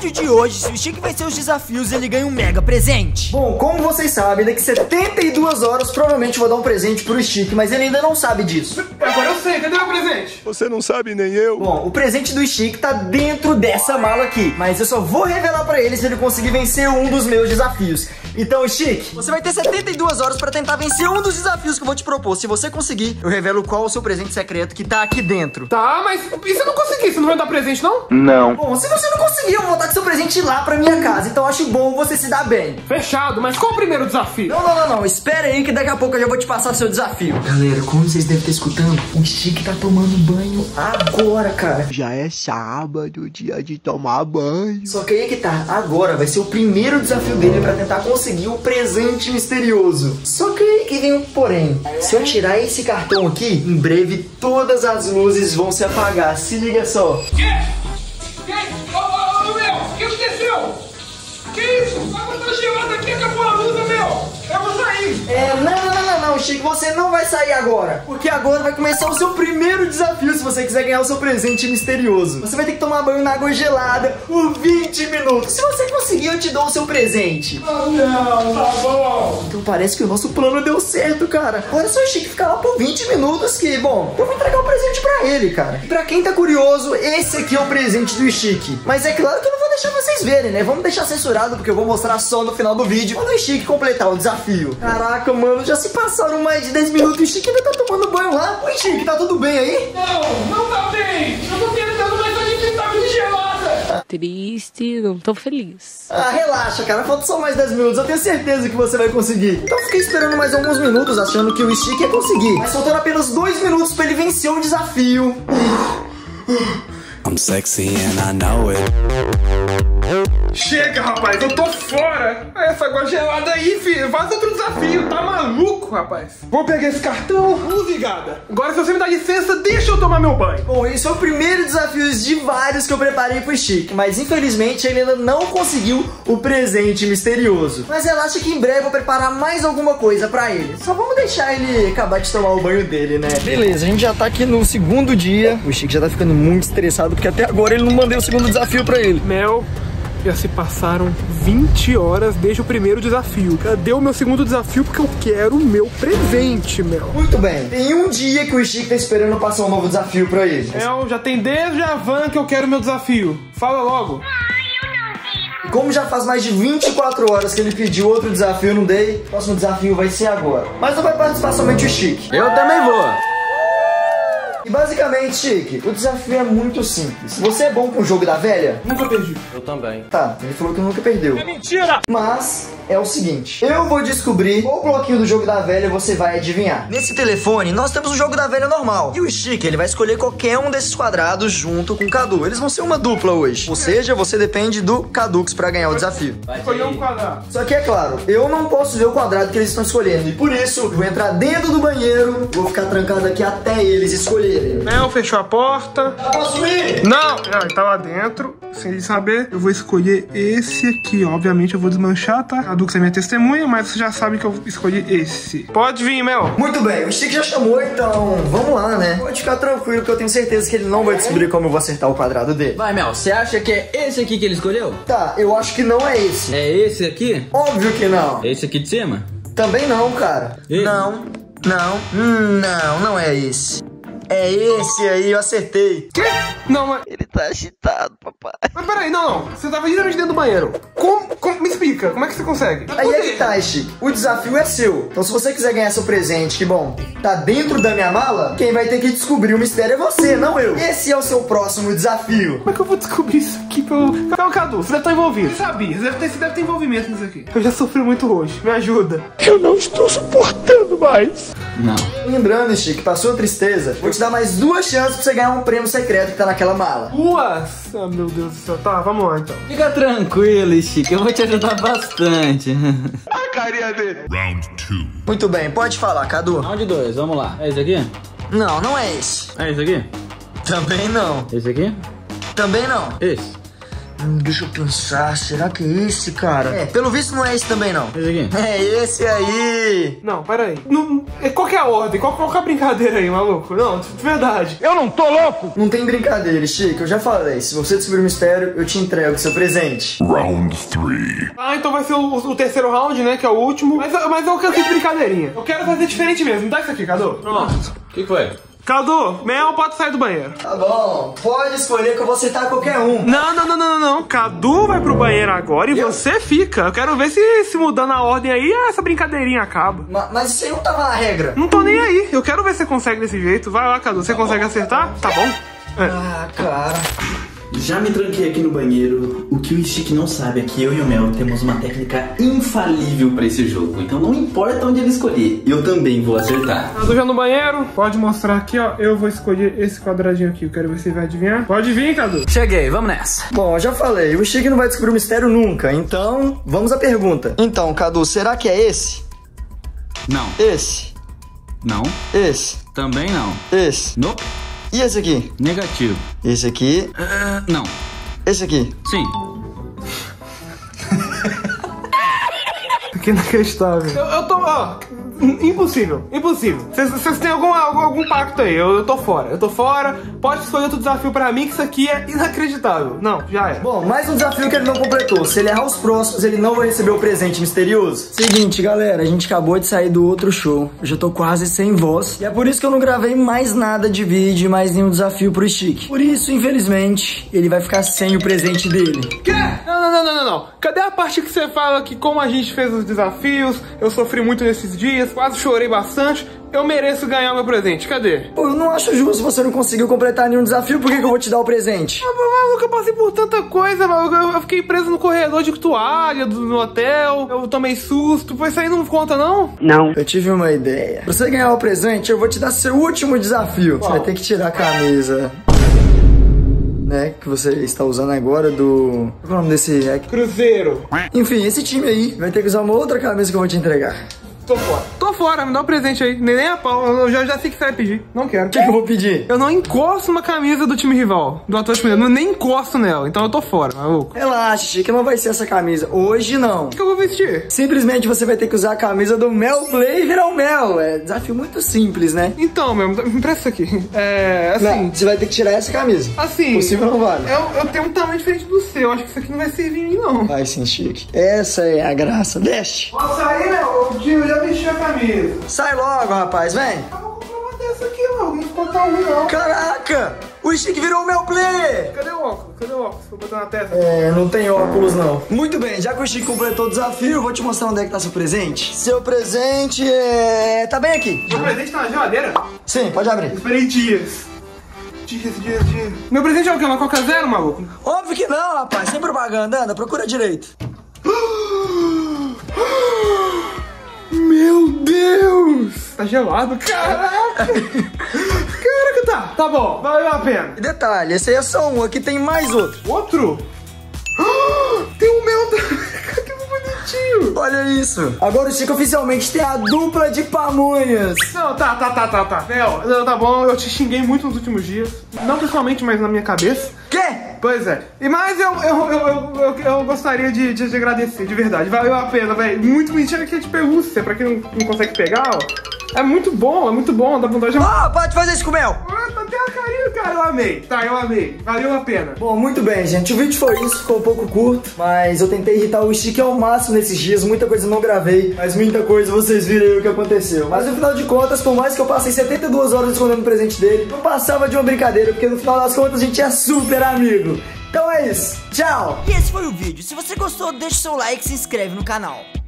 vídeo de hoje, se o Chique vencer os desafios, ele ganha um mega presente. Bom, como vocês sabem, daqui 72 horas provavelmente vou dar um presente pro Chique, mas ele ainda não sabe disso. Agora eu sei, cadê meu presente? Você não sabe, nem eu. Bom, o presente do Chique tá dentro dessa mala aqui, mas eu só vou revelar pra ele se ele conseguir vencer um dos meus desafios. Então, Chique, você vai ter 72 horas pra tentar vencer um dos desafios que eu vou te propor. Se você conseguir, eu revelo qual é o seu presente secreto que tá aqui dentro. Tá, mas e se eu não conseguir? Você não vai dar presente, não? Não. Bom, se você não conseguir, eu vou voltar com seu presente lá pra minha casa. Então acho bom você se dar bem. Fechado, mas qual o primeiro desafio? Não. Espera aí que daqui a pouco eu já vou te passar o seu desafio. Galera, como vocês devem estar escutando, o Chique tá tomando banho agora, cara. Já é sábado, dia de tomar banho. Só que aí que tá, agora vai ser o primeiro desafio dele pra tentar conseguir o presente misterioso. Só que aí que vem o porém. Se eu tirar esse cartão aqui, em breve todas as luzes vão se apagar. Se liga só. Ô, meu, o que aconteceu? Que isso? A água tá gelada aqui, acabou a luz, meu. Eu vou sair. Não, Chique, você não vai sair agora. Porque agora vai começar o seu primeiro desafio se você quiser ganhar o seu presente misterioso. Você vai ter que tomar banho na água gelada por 20 minutos. Se você conseguir, eu te dou o seu presente. Oh, não, tá bom. Então parece que o nosso plano deu certo, cara. Agora é só o Chique ficar lá por 20 minutos que, bom, eu vou entregar o presente pra ele, cara. E pra quem tá curioso, esse aqui é o presente do Chique. Mas é claro que eu não vou deixar vocês verem, né? Vamos deixar censurado porque eu vou mostrar só no final do vídeo quando o Chique completar o desafio. Caraca, mano, já se passaram mais de 10 minutos e o Chique ainda tá tomando banho lá. Oi, Chique, tá tudo bem aí? Não tá bem. Eu tô tentando, mas a gente tá muito gelada. Triste, não tô feliz. Ah, relaxa, cara, falta só mais 10 minutos, eu tenho certeza que você vai conseguir. Então fiquei esperando mais alguns minutos, achando que o Chique ia conseguir. Mas faltando apenas 2 minutos pra ele vencer o desafio. I'm sexy and I know it. Chega, rapaz, eu tô fora. Essa água gelada aí, filho. Faz outro desafio, tá maluco, rapaz? Vou pegar esse cartão, ligada. Agora, se você me dá licença, deixa eu tomar meu banho. Bom, esse é o primeiro desafio de vários que eu preparei pro Chique, mas infelizmente ele ainda não conseguiu o presente misterioso. Mas relaxa que em breve eu vou preparar mais alguma coisa pra ele. Só vamos deixar ele acabar de tomar o banho dele, né? Beleza, a gente já tá aqui no segundo dia. O Chique já tá ficando muito estressado porque até agora ele não mandou o segundo desafio pra ele. Mel, já se passaram 20 horas desde o primeiro desafio. Cadê o meu segundo desafio? Porque eu quero o meu presente, Mel. Muito bem, tem um dia que o Chique tá esperando passar um novo desafio pra ele. Mel, já tem desde a van que eu quero o meu desafio. Fala logo. E como já faz mais de 24 horas que ele pediu outro desafio, eu não dei, o próximo desafio vai ser agora. Mas não vai participar somente o Chique. Eu também vou. E basicamente, Chique, o desafio é muito simples. Você é bom com o jogo da velha? Nunca perdi. Eu também. Tá, ele falou que nunca perdeu. É mentira! Mas é o seguinte, eu vou descobrir qual bloquinho do jogo da velha você vai adivinhar. Nesse telefone, nós temos o jogo da velha normal. E o Chique, ele vai escolher qualquer um desses quadrados junto com o Cadu. Eles vão ser uma dupla hoje. Ou seja, você depende do Cadux pra ganhar o desafio. Escolher um quadrado. Só que é claro, eu não posso ver o quadrado que eles estão escolhendo. E por isso, eu vou entrar dentro do banheiro, vou ficar trancado aqui até eles escolherem. Mel, fechou a porta. Posso ir? Não! Ele tá lá dentro. Sem saber, eu vou escolher esse aqui. Obviamente eu vou desmanchar, tá? A Dux é minha testemunha, mas você já sabe que eu escolhi esse. Pode vir, Mel. Muito bem, o Chique já chamou, então vamos lá, né? Pode ficar tranquilo que eu tenho certeza que ele não vai descobrir como eu vou acertar o quadrado dele. Vai, Mel, você acha que é esse aqui que ele escolheu? Tá, eu acho que não é esse. É esse aqui? Óbvio que não. Esse aqui de cima? Também não, cara. Esse? Não é esse. É esse aí, eu acertei. Quê? Não, mas... Ele tá agitado, papai. Mas peraí, não. Você tava literalmente dentro do banheiro. Como? Me explica, como é que você consegue? Aí é que tá, Chique. O desafio é seu. Então se você quiser ganhar seu presente, que bom, tá dentro da minha mala, quem vai ter que descobrir o mistério é você, não eu. Esse é o seu próximo desafio. Como é que eu vou descobrir isso aqui pelo... Calma, Cadu, você deve estar envolvido. Você sabia, você deve ter envolvimento nisso aqui. Eu já sofri muito hoje, me ajuda. Eu não estou suportando mais. Não. Lembrando, Chique, pra sua tristeza, vou te dar mais 2 chances pra você ganhar um prêmio secreto que tá naquela mala. 2? Ah, meu Deus do céu. Tá, vamos lá então. Fica tranquilo, Chique, eu vou te ajudar bastante. A carinha dele. Muito bem, pode falar, Cadu. Onde dois? Vamos lá. É esse aqui? Não, não é esse. É esse aqui? Também não. Esse aqui? Também não. Esse? Deixa eu pensar, será que é esse, cara? Pelo visto não é esse também, não. Esse aqui? É esse aí. Não, peraí. Qual que é a ordem? Qual que é a brincadeira aí, maluco? Não, de verdade. Eu não tô louco! Não tem brincadeira, Chico, eu já falei. Se você descobrir o mistério, eu te entrego seu presente. Round 3. Ah, então vai ser o terceiro round, né? Que é o último. Mas eu cansei de brincadeirinha. Eu quero fazer diferente mesmo. Me dá isso aqui, Cadu. Pronto. O que foi? Cadu, Mel pode sair do banheiro. Tá bom, pode escolher que eu vou aceitar qualquer um. Não. Cadu vai pro banheiro agora e você fica. Eu quero ver se mudando a ordem aí, essa brincadeirinha acaba. Mas isso aí não tava na regra. Não tô nem aí. Eu quero ver se você consegue desse jeito. Vai lá, Cadu. Você consegue acertar? Tá bom? Ah, cara. Já me tranquei aqui no banheiro. O que o Stick não sabe é que eu e o Mel temos uma técnica infalível pra esse jogo. Então não importa onde ele escolher, eu também vou acertar. Cadu já no banheiro. Pode mostrar aqui, ó. Eu vou escolher esse quadradinho aqui. Eu quero ver se vai adivinhar. Pode vir, Cadu. Cheguei, vamos nessa. Bom, eu já falei, o Chique não vai descobrir o mistério nunca. Então, vamos à pergunta. Então, Cadu, será que é esse? Não. Esse? Não. Esse? Também não. Esse? Nope. E esse aqui? Negativo. Esse aqui? Não. Esse aqui? Sim. Que inacreditável. Eu tô, ó, impossível. Vocês têm algum pacto aí, eu tô fora. Pode escolher outro desafio pra mim, que isso aqui é inacreditável. Não, já é. Bom, mais um desafio que ele não completou. Se ele errar os próximos, ele não vai receber o presente misterioso. Seguinte, galera, a gente acabou de sair do outro show. Eu já tô quase sem voz. E é por isso que eu não gravei mais nada de vídeo, mais nenhum desafio pro Stick. Por isso, infelizmente, ele vai ficar sem o presente dele. Quê? Não. Cadê a parte que você fala que como a gente fez os desafios, eu sofri muito nesses dias, quase chorei bastante, eu mereço ganhar o meu presente? Cadê? Pô, eu não acho justo, você não conseguiu completar nenhum desafio, por que eu vou te dar o presente? Maluco, eu passei por tanta coisa, maluco. Eu fiquei preso no corredor de toalha no hotel, eu tomei susto, pois isso aí não conta, não? Não. Eu tive uma ideia. Pra você ganhar o presente, eu vou te dar seu último desafio. Você vai ter que tirar a camisa, né, que você está usando agora do... Qual é o nome desse hack? Cruzeiro. Enfim, esse time aí vai ter que usar uma outra camisa que eu vou te entregar. Tô fora, me dá um presente aí. Nem a pau, eu já sei que você vai pedir. Não quero. O que eu vou pedir? Eu não encosto uma camisa do time rival, do Atlético Mineiro. Nem encosto nela, então eu tô fora, maluco. Relaxa, Chico, não vai ser essa camisa. Hoje não. O que eu vou vestir? Simplesmente você vai ter que usar a camisa do Mel Play e virar o Mel. É desafio muito simples, né? Então, meu, me empresta isso aqui. Assim... Não, você vai ter que tirar essa camisa. Assim... Possível não vale. Eu tenho um tamanho diferente do seu. Acho que isso aqui não vai servir em mim, não. Vai sim, Chico. Essa é a graça. Desce. Posso sair, meu? Eu já vesti a camisa. Sai logo, rapaz, vem. Eu vou comprar uma dessa aqui, mano. Não ficou tão ruim, não. Caraca! O Chique virou o Mel Play! Cadê o óculos? Vou botar na testa. Não tem óculos, não. Muito bem, já que o Chique completou o desafio, eu vou te mostrar onde é que tá seu presente. Seu presente tá bem aqui. Meu presente tá na geladeira? Sim, pode abrir. Esperei dias. Meu presente é o quê? Uma Coca Zero, maluco? Óbvio que não, rapaz. Sem propaganda. Anda, procura direito. Meu Deus! Tá gelado? Caraca! Caraca, tá bom, valeu a pena. E detalhe, esse aí é só um, aqui tem mais outro. Outro? Tem o meu também. Que bonitinho. Olha isso. Agora o Chico oficialmente tem a dupla de pamonhas. Não, tá. Não, tá bom, eu te xinguei muito nos últimos dias. Não pessoalmente, mas na minha cabeça. Quê? Pois é. E mais eu gostaria de agradecer, de verdade. Valeu a pena, velho. Muito bonitinho aqui de pelúcia, pra quem não consegue pegar, ó. É muito bom, dá vontade de... Pode fazer isso com o Mel. Tem a carinho, cara, eu amei. Valeu a pena. Bom, muito bem, gente. O vídeo foi isso, ficou um pouco curto, mas eu tentei irritar o Stick ao máximo nesses dias. Muita coisa eu não gravei, mas muita coisa vocês viram aí o que aconteceu. Mas no final de contas, por mais que eu passei 72 horas escondendo o presente dele, não passava de uma brincadeira, porque no final das contas a gente é super amigo. Então é isso, tchau! E esse foi o vídeo. Se você gostou, deixa o seu like e se inscreve no canal.